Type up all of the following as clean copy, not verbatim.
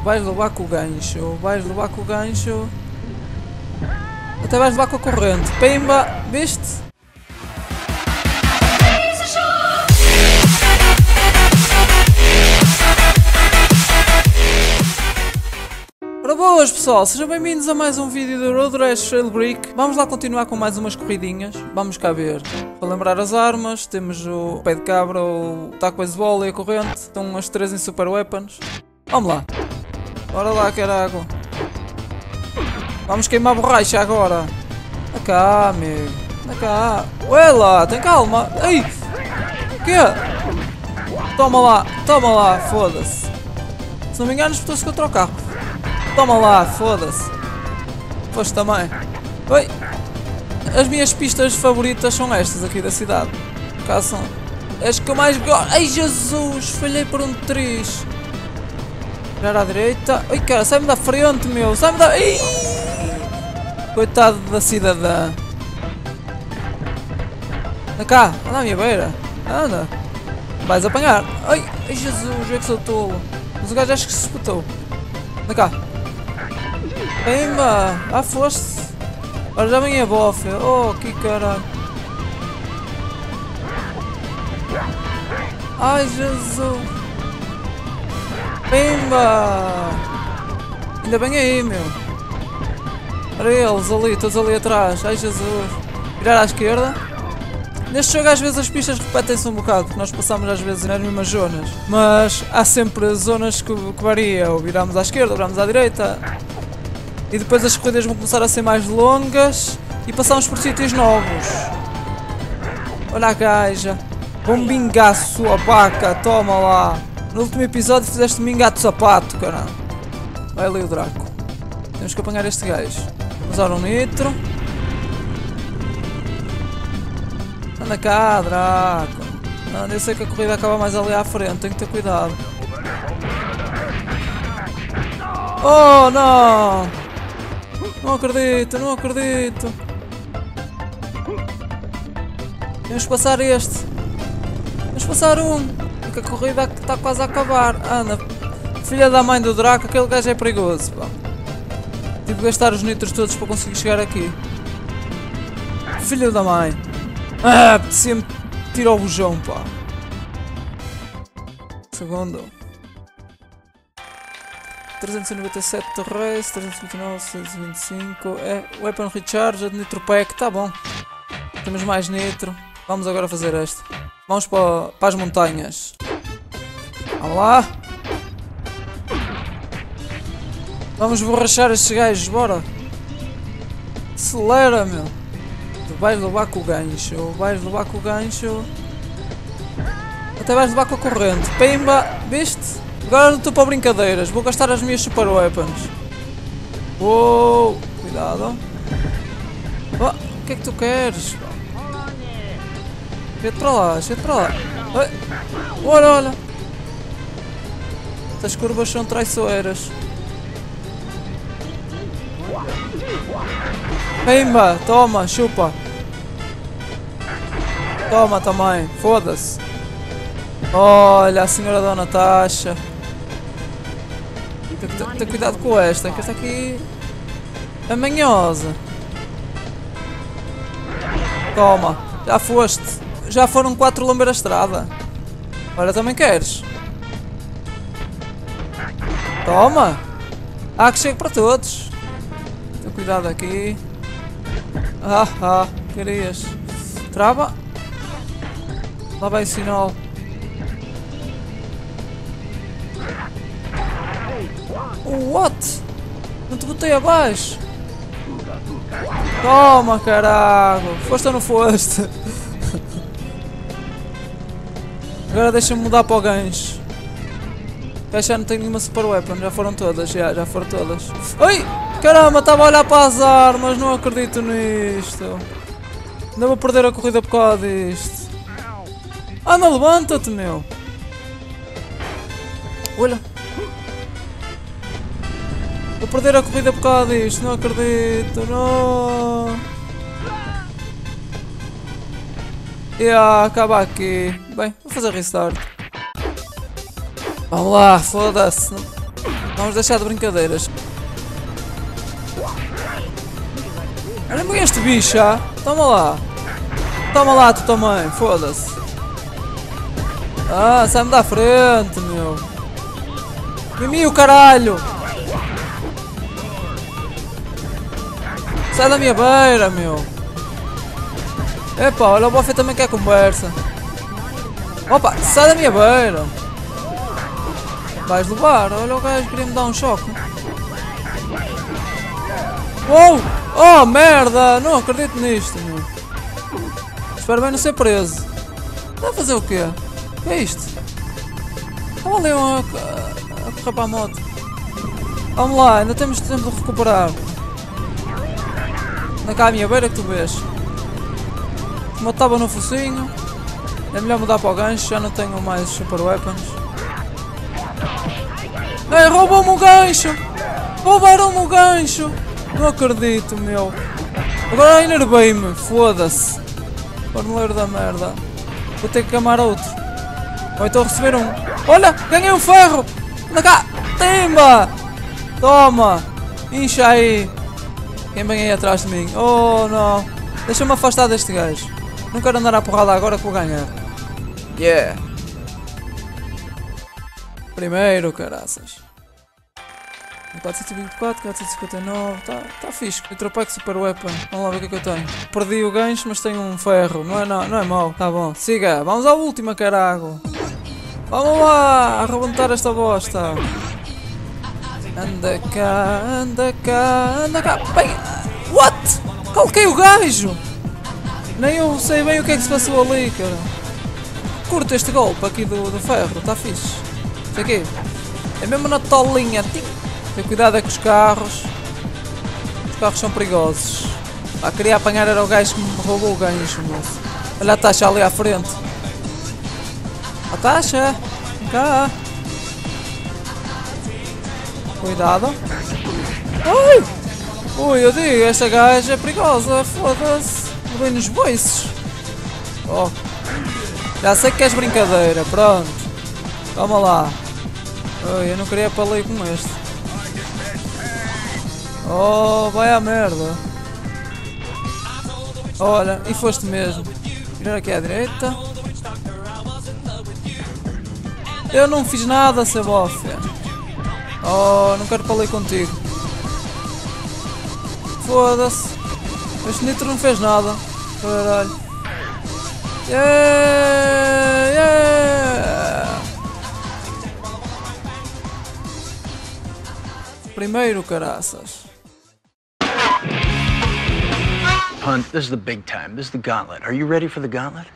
Vais levar com o gancho. Vais levar com o gancho. Até vais levar com a corrente. Pimba! Viste? Ora boas pessoal, sejam bem-vindos a mais um vídeo do Road Rash Trail Brick. Vamos lá continuar com mais umas corridinhas. Vamos cá ver. Para lembrar as armas, temos o pé de cabra, o taco beisebol e a corrente. Estão as três em super weapons. Vamos lá. Bora lá, caraca. Vamos queimar a borracha agora. Anda cá, amigo. Anda cá. Ué lá, tem calma. Ei! O quê? Toma lá, foda-se. Se não me engano, espetou-se contra o carro. Toma lá, foda-se. Foste também. Oi! As minhas pistas favoritas são estas aqui da cidade. Cá são as que eu mais gosto. Ai Jesus! Falhei por um triz. Virar à direita. Ai cara, sai-me da frente, meu. Sai-me da... Ai! Coitado da cidadã. Anda cá, anda à minha beira. Anda. Vais apanhar. Ai Jesus, eu que sou tolo. Mas o gajo acho que se espetou. Anda cá. Pimba! Ah, foste! Agora já vem a bofe. Oh, que caralho! Ai, Jesus! Pimba! Ainda bem aí, meu! Olha eles ali, todos ali atrás. Ai, Jesus! Virar à esquerda. Neste jogo às vezes as pistas repetem-se um bocado, porque nós passamos às vezes nas mesmas zonas. Mas há sempre zonas que variam. Viramos à esquerda, viramos à direita. E depois as corridas vão começar a ser mais longas e passamos por sítios novos. Olha a gaja. Bombingaço, sua vaca, toma lá. No último episódio fizeste-me engato de sapato, caramba. Vai ali o Draco. Temos que apanhar este gajo. Usar um nitro. Anda cá, Draco. Não, eu sei que a corrida acaba mais ali à frente, tenho que ter cuidado. Oh, não! Não acredito, não acredito. Temos que passar este. Temos que passar um. Porque a corrida está quase a acabar. Anda. Filha da mãe do Draco, aquele gajo é perigoso, pá. Tive que gastar os nitros todos para conseguir chegar aqui. Filho da mãe. Ah, apetecia-me tirar o bujão, pá. Segundo. 397 de race, 329, 625, é Weapon Recharge, Nitro Pack, tá bom. Temos mais nitro, vamos agora fazer este. Vamos para as montanhas. Vamos lá. Vamos borrachar estes gajos, bora. Acelera, meu. Tu vais levar com o gancho, vais levar com o gancho. Até vais levar com a corrente. Pimba, viste? Agora não estou para brincadeiras, vou gastar as minhas super weapons. Uou, cuidado. Oh, o que é que tu queres? Chega para lá, chega para lá. Olha, olha. Estas curvas são traiçoeiras. Pimba, toma, chupa. Toma também, foda-se. Olha a senhora Dona Tasha. Tem cuidado com esta, que esta aqui é manhosa. Toma, já foste. Já foram 4 lamber a estrada. Olha, também queres? Toma. Ah, que chega para todos. Tem cuidado aqui. Querias. Trava. Lá vai o sinal. What? Não te botei abaixo? Toma, caralho! Foste ou não foste? Agora deixa-me mudar para o gancho. Já não tenho nenhuma super weapon, já foram todas, já foram todas. Ai! Caramba, estava a olhar para as armas, não acredito nisto. Ainda vou perder a corrida por causa disto. Anda, levanta-te, meu! Olha! Vou perder a corrida por causa disto, não acredito, não. Acaba aqui. Bem, vou fazer restart. Vamos lá, foda-se. Vamos deixar de brincadeiras. Olha-me este bicho, ah. Toma lá. Toma lá tu também, foda-se. Ah, sai-me da frente, meu. Mimi, o caralho. Sai da minha beira, meu. Epá, olha o Buffet também quer conversa. Opa, sai da minha beira. Vais levar, olha o gajo queria me dar um choque. Uou! Oh merda! Não acredito nisto, meu. Espero bem não ser preso. Está a fazer o quê? O que é isto? Estava ali a correr para a moto. Vamos lá, ainda temos tempo de recuperar. Anda cá à minha beira que tu vês. Uma tábua no focinho. É melhor mudar para o gancho, já não tenho mais super weapons. Ei, roubou-me o gancho! Roubaram-me o gancho! Não acredito, meu. Agora enervei-me, foda-se. Formuleiro da merda. Vou ter que amar outro. Ou então receber um. Olha, ganhei um ferro! Anda cá! Timba! Toma! Incha aí! Quem vem aí atrás de mim? Oh não! Deixa-me afastar deste gajo. Não quero andar à porrada agora que vou ganhar. Yeah! Primeiro, caraças. 424, 459, tá fixe. Ultrapack Super Weapon. Vamos lá ver o que é que eu tenho. Perdi o gancho, mas tenho um ferro. Não é mau. Tá bom. Siga, vamos à última, carago. Vamos lá, arrebentar esta bosta. Anda cá, anda cá, anda cá. Bem, what? Calquei o gajo. Nem eu sei bem o que é que se passou ali, cara. Curto este golpe aqui do ferro, tá fixe. Isso aqui. É mesmo na tolinha. Tem cuidado é com os carros. Os carros são perigosos. Queria apanhar era o gajo que me roubou o gancho, moço. Olha a taxa ali à frente. A taxa. Vem cá. Cuidado. Ui! Ui, eu digo, esta gaja é perigosa. Foda-se. Vem nos boiços. Oh. Já sei que queres brincadeira. Pronto. Toma lá. Ui, eu não queria para ali com este. Oh, vai à merda. Olha, e foste mesmo. Virar aqui à direita. Eu não fiz nada, Sebófia. Oh, não quero falar contigo. Foda-se. Este Nitro não fez nada. Caralho. Yeah, yeah. Primeiro, caraças. Hunt, this is the big time. This is the gauntlet. Are you ready for the gauntlet?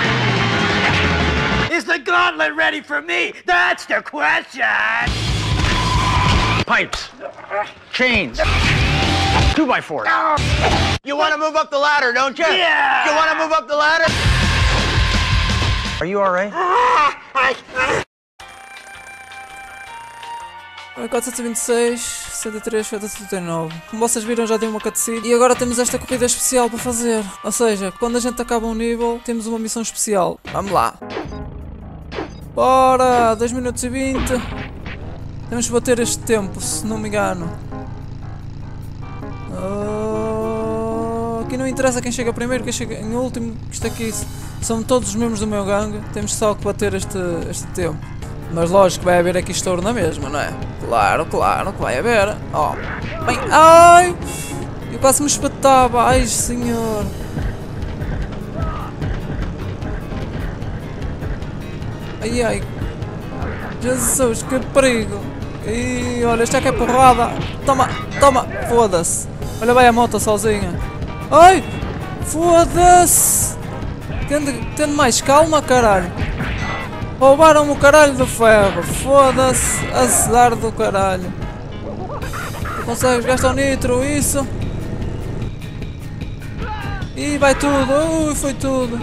Is the gauntlet ready for me? That's the question! Pipes. Chains. 2x4s. You want to move up the ladder, don't you? Yeah! You want to move up the ladder? Are you alright? 426, 63, 479. Como vocês viram, já tem uma cutscene. E agora temos esta corrida especial para fazer. Ou seja, quando a gente acaba um nível, temos uma missão especial. Vamos lá. Bora! 2 minutos e 20. Temos que bater este tempo, se não me engano. Aqui não interessa quem chega primeiro, quem chega em último. Isto aqui são todos os membros do meu gangue. Temos só que bater este tempo. Mas lógico que vai haver aqui estouro na mesma, não é? Claro, claro que vai haver. Oh. Bem, ai! Eu quase me espetava. Ai, senhor. Ai, ai. Jesus, que perigo. E olha, isto é que é porrada. Toma, toma. Foda-se. Olha, vai a moto sozinha. Ai! Foda-se. Tendo mais calma, caralho. Roubaram-me o caralho do ferro. Foda-se. Azar do caralho. Tu consegues gastar o nitro, isso? E vai tudo. Ui, foi tudo.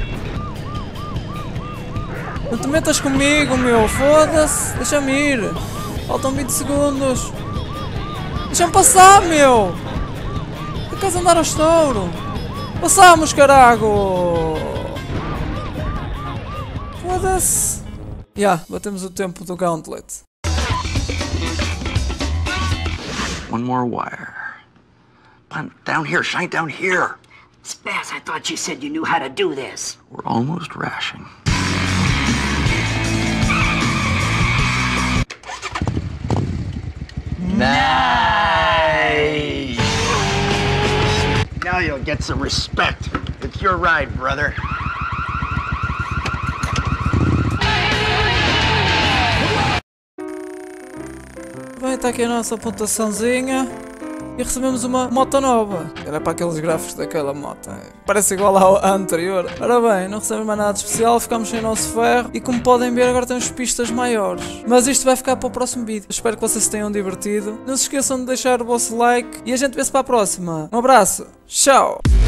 Não te metas comigo, meu. Foda-se. Deixa-me ir. Faltam 20 segundos. Deixa-me passar, meu. Tu queres andar ao estouro? Passamos, carago. Foda-se. Batemos o tempo do Gauntlet. one more wire. Down here, shine down here. Spaz, I thought you said you knew how to do this. We're almost rashing. Nice! Now you'll get some respect. It's your ride, brother. Bem, está aqui a nossa pontuaçãozinha. E recebemos uma moto nova. Era para aqueles gráficos daquela moto. Parece igual à anterior. Ora bem, não recebemos mais nada de especial. Ficamos sem o nosso ferro. E como podem ver, agora temos pistas maiores. Mas isto vai ficar para o próximo vídeo. Espero que vocês se tenham divertido. Não se esqueçam de deixar o vosso like. E a gente vê-se para a próxima. Um abraço. Tchau.